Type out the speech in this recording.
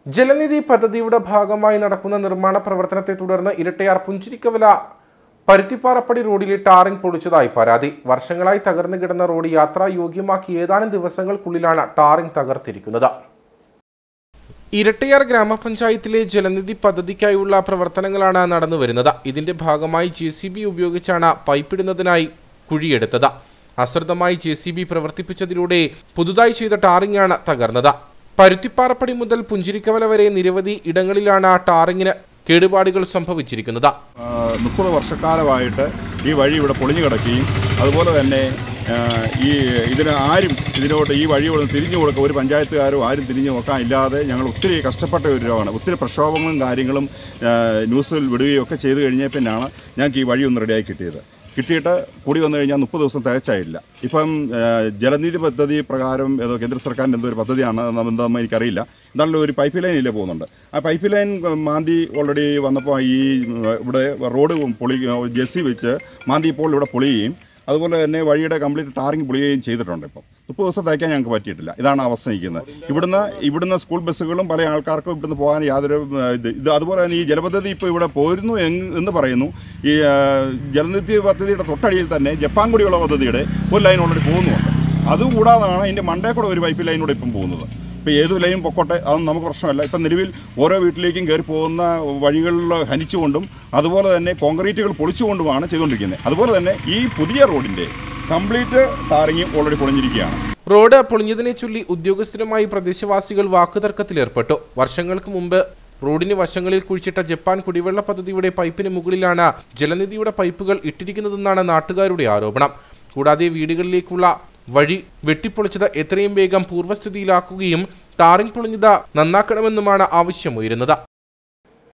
ജലനിധി പദ്ധതിയുടെ ഭാഗമായി നടക്കുന്ന നിർമ്മാണ പ്രവർത്തനത്തെ തുടർന്ന് ഇരട്ടയാർ പുഞ്ചിരിക്കവല പരുത്തിപ്പാറപ്പടി റോഡിലെ ടാറിംഗ് പൊളിച്ചതായി പരാതി. വർഷങ്ങളായി തകർന്നു കിടന്ന റോഡ് യാത്രായോഗ്യമാക്കി ഏതാനും ദിവസങ്ങൾക്കുള്ളിലാണ് ടാറിംഗ് തകർത്തിരിക്കുന്നത്. ഇരട്ടയാർ ഗ്രാമപഞ്ചായത്തിലെ ജലനിധി പദ്ധതിക്കായുള്ള പ്രവർത്തനങ്ങളാണ് നടന്നുവരുന്നത്. ഇതിന്റെ ഭാഗമായി JCB ഉപയോഗിച്ചാണ് പൈപ്പിടുന്നതിനായി കുഴിയെടുത്തത്. അശ്രദ്ധമായി JCB പ്രവർത്തിപ്പിച്ചതിലൂടെ പുതുതായി ചെയ്ത ടാറിംഗ് ആണ് തകർന്നത്. പരുത്തിപ്പാറപ്പടി മുതൽ പുഞ്ചിരിക്കവല വരെ നിരവധി ഇടങ്ങളിലാണ് ടാറിങ്ങിന് കേടുപാടുകൾ സംഭവിച്ചിരിക്കുന്നത്. 30 വർഷക്കാലമായിട്ട് ഈ വഴി ഇവിടെ പൊളിഞ്ഞു കിടക്കുകയും അതുപോലെ തന്നെ ഇതിനോട് ഈ വഴി തിരിഞ്ഞു കൊടുക്കുക ഒരു പഞ്ചായത്തുകാരും ആരും തിരിഞ്ഞു നോക്കാൻ ഇല്ലാതെ ഞങ്ങൾ ഒത്തിരി കഷ്ടപ്പെട്ട ഒരു രോഗമാണ്. ഒത്തിരി പ്രക്ഷോഭങ്ങളും കാര്യങ്ങളും ന്യൂസിൽ വിടുകയും ഒക്കെ ചെയ്തു കഴിഞ്ഞാൽ പിന്നാണ് ഞങ്ങൾക്ക് ഈ വഴി ഒന്ന് റെഡിയായി കിട്ടിയിട്ട് കൂടി വന്നു കഴിഞ്ഞാൽ 30 ദിവസം തികച്ചായില്ല. ഇപ്പം ജലനിധി പദ്ധതി പ്രകാരം ഏതോ കേന്ദ്ര സർക്കാരിൻ്റെ എന്തോ ഒരു പദ്ധതിയാണ്, എന്താണെന്ന് എനിക്കറിയില്ല. എന്നാലും ഒരു പൈപ്പ് ലൈൻ ഇല്ല പോകുന്നുണ്ട്. ആ പൈപ്പ് ലൈൻ മാന്തി ഓൾറെഡി വന്നപ്പോൾ ഇവിടെ റോഡ് JCB വെച്ച് മാന്തി ഇപ്പോൾ ഇവിടെ പൊളിയുകയും അതുപോലെ തന്നെ വഴിയുടെ കംപ്ലീറ്റ് ടാറിങ് പൊളിയുകയും ചെയ്തിട്ടുണ്ട്. ഇപ്പം 30 ദിവസം തയ്ക്കാൻ ഞങ്ങൾക്ക് പറ്റിയിട്ടില്ല. ഇതാണ് അവസ്ഥ നിൽക്കുന്നത്. ഇവിടുന്ന് സ്കൂൾ ബസ്സുകളും പല ആൾക്കാർക്കും ഇവിടുന്ന് പോകാൻ യാതൊരു അതുപോലെ തന്നെ ഈ ജലപദ്ധതി ഇപ്പോൾ ഇവിടെ പോരുന്നു എന്ന് പറയുന്നു. ഈ ജലനിധി പദ്ധതിയുടെ തൊട്ടടിയിൽ തന്നെ ജപ്പാൻ കുടിവെള്ള പദ്ധതിയുടെ ഒരു ലൈൻ ഓൾറെഡി പോകുന്നുണ്ട്. അതുകൂടാതാണ് അതിൻ്റെ മണ്ടേ കൂടെ ഒരു പൈപ്പ് ലൈനൂടെ ഇപ്പം പോകുന്നത്. ഇപ്പോൾ ഏത് ലൈൻ പൊക്കോട്ടെ, അതൊന്നും നമുക്ക് പ്രശ്നമല്ല. ഇപ്പം നിലവിൽ ഓരോ വീട്ടിലേക്കും കയറി പോകുന്ന വഴികളിൽ ഹനിച്ചുകൊണ്ടും അതുപോലെ തന്നെ കോൺക്രീറ്റുകൾ പൊളിച്ചുകൊണ്ടുമാണ് ചെയ്തുകൊണ്ടിരിക്കുന്നത്. അതുപോലെ തന്നെ ഈ പുതിയ റോഡിൻ്റെ കംപ്ലീറ്റ് ടാറിങ് ഓൾറെഡി പൊളിഞ്ഞിരിക്കുകയാണ്. റോഡ് പൊളിഞ്ഞതിനെ ചൊല്ലി ഉദ്യോഗസ്ഥരുമായി പ്രദേശവാസികൾ വാക്കുതർക്കത്തിലേർപ്പെട്ടു. വർഷങ്ങൾക്ക് മുമ്പ് റോഡിന് വശങ്ങളിൽ കുഴിച്ചിട്ട ജപ്പാൻ കുടിവെള്ള പദ്ധതിയുടെ പൈപ്പിന് മുകളിലാണ് ജലനിധിയുടെ പൈപ്പുകൾ ഇട്ടിരിക്കുന്നതെന്നാണ് നാട്ടുകാരുടെ ആരോപണം. കൂടാതെ വീടുകളിലേക്കുള്ള വഴി വെട്ടിപ്പൊളിച്ചത് എത്രയും വേഗം പൂർവ്വസ്ഥിതിയിലാക്കുകയും ടാറിംഗ് പൊളിഞ്ഞത് നന്നാക്കണമെന്നുമാണ് ആവശ്യമുയരുന്നത്.